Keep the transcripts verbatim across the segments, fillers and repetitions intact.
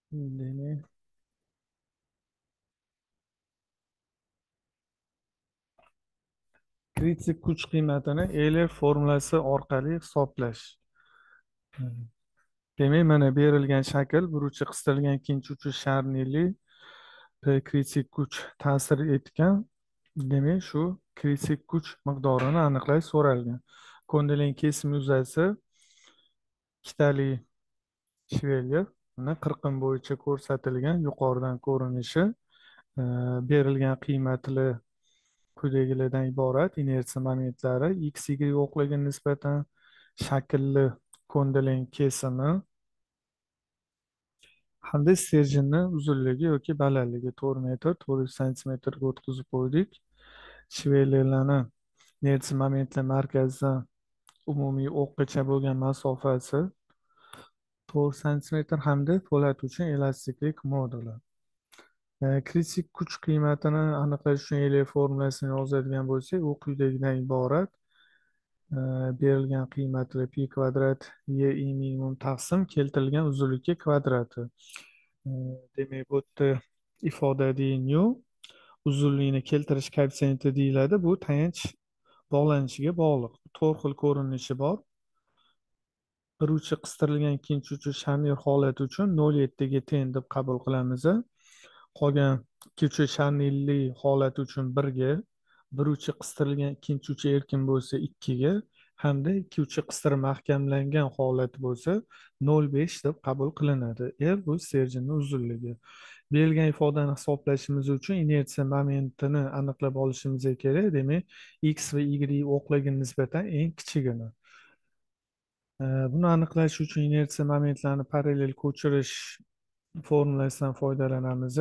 Demak, kritik kuch qiymatini Euler formulasi orqali hisoblash. Demak, mana berilgan shakl buruvchi qistilgan ikkinchi uchi sharnili P kritik kuch ta'sir etgan. Demak, shu kritik kuch miqdorini aniqlash so'ralgan. Ko'ndalang kesim yuzasi ikkitali shvelyer uni qirqim bo'yicha ko'rsatilgan yuqoridan ko'rinishi e, berilgan qiymatli quyidagilardan iborat: inersiya momentlari x, y o'qliga nisbatan shaklli ko'ndalang kesimi hamda stерженni uzunligi yoki balandligi to'rt metr to'rt yuz santimetrga o'tkazib qo'ydik. Shvellerlarni inersiya momentli markazidan umumiy o'qqacha bo'lgan masofasi to'rt santimetr hamda po'lat uchun elastiklik moduli. E, kritik kuch qiymatini aniqlash uchun Euler formulasini yozadigan bo'lsak, u quyidagidan iborat: E, berilgan qiymatli pi kvadrat y i minimum taqsim keltirilgan uzunlikka kvadrati. E, demak, bu yerda ifoda nu uzunlikni keltirish koeffitsiyenti deyiladi. Bu tayanch bog'lanishiga bog'liq. To'rt xil ko'rinishi bor. Bir uchi qistirilgan ikkinchi uchi shamir holati uchun nol virgul yettiga teng deb qabul qilamiz. Qolgan ikki uchi sharnirli holati uchun birga, bir uchi qistirilgan ikkinchi uchi erkin bo'lsa ikkiga, hamda ikki uchi qistirib mahkamlangan holati bo'lsa nol virgul besh deb qabul qilinadi. R bu stерженni uzunligi. Berilgan ifodani hisoblashimiz uchun inersiya momentini aniqlab olishimiz kerak. Demak, x va y o'qlarga nisbatan eng kichigini. Ee, Buni aniqlash uchun inersiya momentlarini parallel ko'chirish formulasidan foydalanamiz.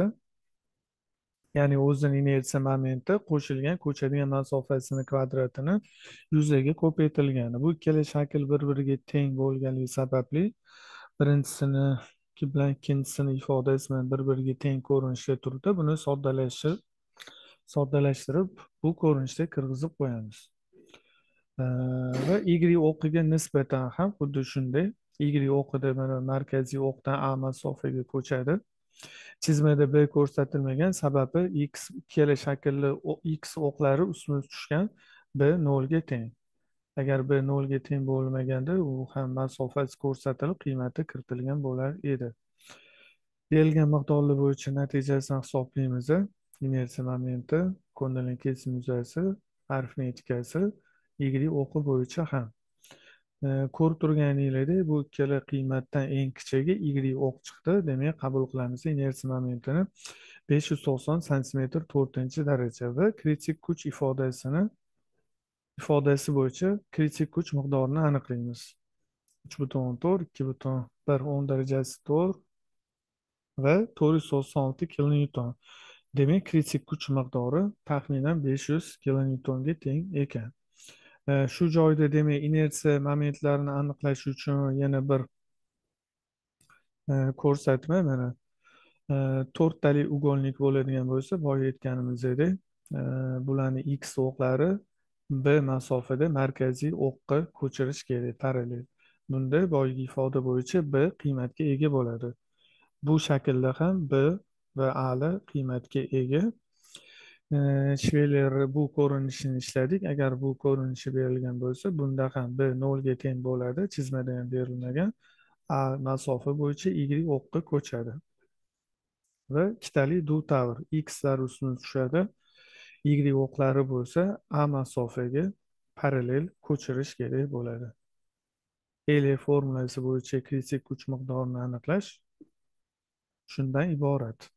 Ya'ni o'zini inersiya momenti qo'shilgan ko'chadigan masofasini kvadratini yuzaga ko'paytirilgani. Bu ikkala shakl bir-biriga teng bo'lganligi sababli birinchisini ikki bilan ikkinchisini ifodasi bilan bir-biriga teng ko'rinishda turibdi. Buni soddalashtirib soddalashtirib bu ko'rinishda kirgizib qo'yamiz. Ee, va y o'qiga nisbatan ham xuddi shunday. Y o'qida mana markaziy o'qdan A masofaga ko'chadi. Chizmada B ko'rsatilmagan, sababi x ikkala shaklli o- x o'qlari ustma ust tushgan. B nolga teng. Agar B nolga teng bo'lmaganda u ham masofasi ko'rsatilib qiymati kiritilgan bo'lar edi. Berilgan miqdorlar bo'yicha natijasini hisoblaymiz. Inersiya momenti, ko'ndalang kesim yuzasi, arifmetikasi, y o'qi bo'yicha ham. E, ko'rib turganinglardek bu ikkala qiymatdan eng kichigi y o'q chiqdi. Demak, qabul qilamiz inersiya momentini besh yuz to'qson santimetr to'rtinchi daraja va kritik kuch ifodasini ifodasi bo'yicha kritik kuch miqdorini aniqlaymiz. uch butun o'n to'rt, ikki butun bir o'n darajasi to'rt va to'rt yuz to'qson olti kilonewton. Demak, kritik kuch miqdori taxminan besh yuz kilonewtonga teng ekan. E, shu joyda demak inersiya momentlarini aniqlash uchun yana bir e, ko'rsatma mana e, to'rttali ug'onlik bo'ladigan bo'lsa, boya aytganimizdek e, bularni x o'qlari b masofada markaziy o'qqa ko'chirish kerak parallel. Bunda boyagi ifoda bo'yicha b qiymatga ega bo'ladi. Bu shaklda ham b va a lar qiymatga ega. E, Shveler bu ko'rinishini ishladik. Agar bu ko'rinishi berilgan bo'lsa, bunda ham b nolga teng bo'ladi. Chizmada ham berilmagan. A masofa bo'yicha y o'qqa ko'chadi. Va ikkitali du tavr xlar ustuna tushadi. Y o'qlari bo'lsa A masofaga parallel ko'chirish kerak bo'ladi. Euler formulasi bo'yicha kritik kuch miqdorini aniqlash shundan iborat.